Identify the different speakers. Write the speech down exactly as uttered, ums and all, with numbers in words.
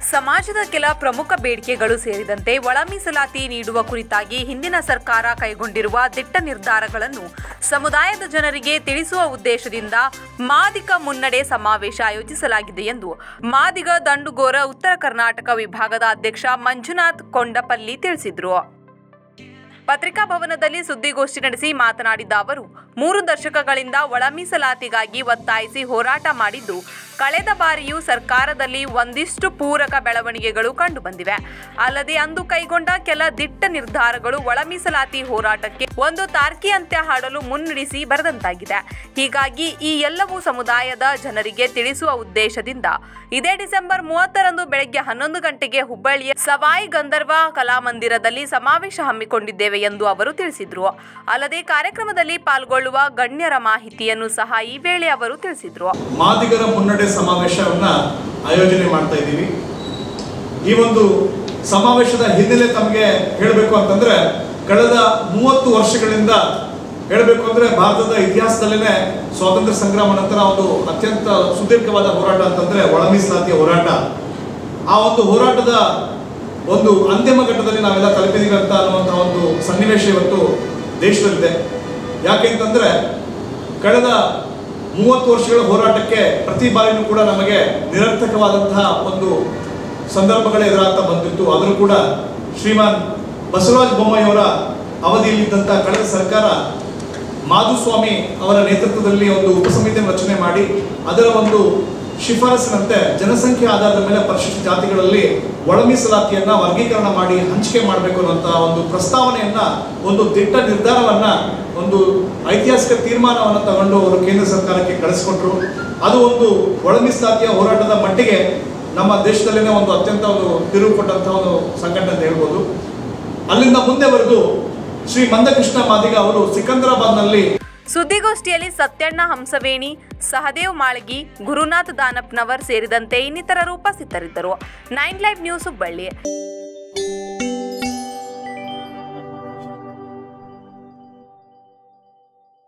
Speaker 1: ಸಮಾಜದ ಕೆಲ ಪ್ರಮುಖ ಬೇಡಿಕೆಗಳು ಸೇರಿದಂತೆ ಒಳ ಮೀಸಲಾತಿ ನೀಡುವ ಕುರಿತಾಗಿ ಹಿಂದಿನ ಸರ್ಕಾರ ಕೈಗೊಂಡಿರುವ ದಿಟ್ಟ ನಿರ್ಧಾರಗಳನ್ನು ಸಮುದಾಯದ ಜನರಿಗೆ ತಿಳಿಸುವ ಉದ್ದೇಶದಿಂದ ಮಾದಿಗ ಮುನ್ನಡೆ ಸಮಾವೇಶ ಆಯೋಜಿಸಲಾಗಿದೆ ಎಂದು ಮಾದಿಗ ದಂಡುಗೋರ ಉತ್ತರ ಕರ್ನಾಟಕ ವಿಭಾಗದ ಅಧ್ಯಕ್ಷ ಮಂಜುನಾಥ್ ಕೊಂಡಪಲ್ಲಿ ತಿಳಿಸಿದರು. ಪತ್ರಿಕಾ ಭವನದಲ್ಲಿ ಸುದ್ದಿಗೋಷ್ಠಿ ನಡೆಸಿ ಮಾತನಾಡಿದ ಅವರು, ಮೂರು ದಶಕಗಳಿಂದ ಒಳ ಮೀಸಲಾತಿಗಾಗಿ ಒತ್ತಾಯಿಸಿ ಹೋರಾಟ ಮಾಡಿದ್ದು, ಕಳೆದ ಬಾರಿಯೂ ಸರ್ಕಾರದಲ್ಲಿ ಒಂದಿಷ್ಟು ಪೂರಕ ಬೆಳವಣಿಗೆಗಳು ಕಂಡುಬಂದಿವೆ. ಅಲ್ಲದೆ ಅಂದು ಕೈಗೊಂಡ ಕೆಲ ದಿಟ್ಟ ನಿರ್ಧಾರಗಳು ಒಳ ಮೀಸಲಾತಿ ಹೋರಾಟಕ್ಕೆ ಒಂದು ತಾರ್ಕಿ ಅಂತ್ಯ ಹಾಡಲು ಮುನ್ನಡೆಸಿ ಬರೆದಂತಾಗಿದೆ. ಹೀಗಾಗಿ ಈ ಎಲ್ಲವೂ ಸಮುದಾಯದ ಜನರಿಗೆ ತಿಳಿಸುವ ಉದ್ದೇಶದಿಂದ ಇದೇ ಡಿಸೆಂಬರ್ ಮೂವತ್ತರಂದು ಬೆಳಗ್ಗೆ ಹನ್ನೊಂದು ಗಂಟೆಗೆ ಹುಬ್ಬಳ್ಳಿಯ ಸವಾಯಿ ಗಂಧರ್ವ ಕಲಾಮಂದಿರದಲ್ಲಿ ಸಮಾವೇಶ ಹಮ್ಮಿಕೊಂಡಿದ್ದೇವೆ ಎಂದು ಅವರು ತಿಳಿಸಿದರು. ಅಲ್ಲದೆ ಕಾರ್ಯಕ್ರಮದಲ್ಲಿ ಪಾಲ್ಗೊಳ್ಳುವ ಗಣ್ಯರ ಮಾಹಿತಿಯನ್ನು ಸಹ ಈ ವೇಳೆ ಅವರು ತಿಳಿಸಿದರು.
Speaker 2: ಮಾದಿಗರ ಮುನ್ನಡೆ ಸಮಾವೇಶವನ್ನ ಆಯೋಜನೆ ಮಾಡ್ತಾ ಇದ್ದೀವಿ. ಈ ಒಂದು ಸಮಾವೇಶದ ಹಿನ್ನೆಲೆ ತಮಗೆ ಹೇಳಬೇಕು ಅಂತಂದ್ರೆ, ಕಳೆದ ಮೂವತ್ತು ವರ್ಷಗಳಿಂದ ಹೇಳಬೇಕು ಅಂದ್ರೆ ಭಾರತದ ಇತಿಹಾಸದಲ್ಲೇ ಸ್ವಾತಂತ್ರ್ಯ ಸಂಗ್ರಾಮ ನಂತರ ಒಂದು ಅತ್ಯಂತ ಸುದೀರ್ಘವಾದ ಹೋರಾಟ ಅಂತಂದ್ರೆ ಒಳ ಮೀಸಲಾತಿಯ ಹೋರಾಟ. ಆ ಒಂದು ಹೋರಾಟದ ಒಂದು ಅಂತಿಮ ಘಟ್ಟದಲ್ಲಿ ನಾವೆಲ್ಲ ತಲುಪಿದೀವಿ ಅಂತ ಅನ್ನುವಂತಹ ಒಂದು ಸನ್ನಿವೇಶ ಇವತ್ತು ದೇಶದಲ್ಲಿದೆ. ಯಾಕೆ ಅಂತಂದ್ರೆ, ಕಳೆದ ಮೂವತ್ತು ವರ್ಷಗಳ ಹೋರಾಟಕ್ಕೆ ಪ್ರತಿ ಬಾರಿನೂ ಕೂಡ ನಮಗೆ ನಿರರ್ಥಕವಾದಂತಹ ಒಂದು ಸಂದರ್ಭಗಳೇ ಎದುರಾಗ್ತಾ ಬಂದಿತ್ತು. ಆದರೂ ಕೂಡ ಶ್ರೀಮಾನ್ ಬಸವರಾಜ ಬೊಮ್ಮಾಯಿಯವರ ಅವಧಿಯಲ್ಲಿದ್ದಂಥ ಕಳೆದ ಸರ್ಕಾರ ಮಾಧುಸ್ವಾಮಿ ಅವರ ನೇತೃತ್ವದಲ್ಲಿ ಒಂದು ಉಪಸಮಿತಿಯನ್ನು ರಚನೆ ಮಾಡಿ ಅದರ ಒಂದು ಶಿಫಾರಸಿನಂತೆ ಜನಸಂಖ್ಯೆ ಆಧಾರದ ಮೇಲೆ ಪರಿಶಿಷ್ಟ ಜಾತಿಗಳಲ್ಲಿ ಒಳ ಮೀಸಲಾತಿಯನ್ನ ವರ್ಗೀಕರಣ ಮಾಡಿ ಹಂಚಿಕೆ ಮಾಡಬೇಕು ಅನ್ನುವಂತಹ ಒಂದು ಪ್ರಸ್ತಾವನೆಯನ್ನ, ಒಂದು ದಿಟ್ಟ ನಿರ್ಧಾರವನ್ನ, ಒಂದು ಐತಿಹಾಸಿಕ ತೀರ್ಮಾನವನ್ನು ತಗೊಂಡು ಅವರು ಕೇಂದ್ರ ಸರ್ಕಾರಕ್ಕೆ ಕಳಿಸಿಕೊಟ್ರು. ಅದು ಒಂದು ಒಳ ಮೀಸಲಾತಿಯ ಹೋರಾಟದ ಮಟ್ಟಿಗೆ ನಮ್ಮ ದೇಶದಲ್ಲಿನೇ ಒಂದು ಅತ್ಯಂತ ಒಂದು ತಿರುವು ಕೊಟ್ಟಂತಹ ಒಂದು ಸಂಘಟನೆ ಅಂತ ಹೇಳ್ಬೋದು. ಅಲ್ಲಿಂದ ಮುಂದೆವರೆಗೂ ಶ್ರೀ ಮಂದಕೃಷ್ಣ ಮಾದಿಗ ಅವರು ಸಿಕಂದರಾಬಾದ್ನಲ್ಲಿ
Speaker 1: ಸುದ್ದಿಗೋಷ್ಠಿಯಲ್ಲಿ ಸತ್ಯಣ್ಣ ಹಂಸವೇಣಿ, ಸಹದೇವ್ ಮಾಳಗಿ, ಗುರುನಾಥ್ ದಾನಪ್ನವರ್ ಸೇರಿದಂತೆ ಇನ್ನಿತರರು ಉಪಸ್ಥಿತರಿದ್ದರು. Nine live news Hubballi.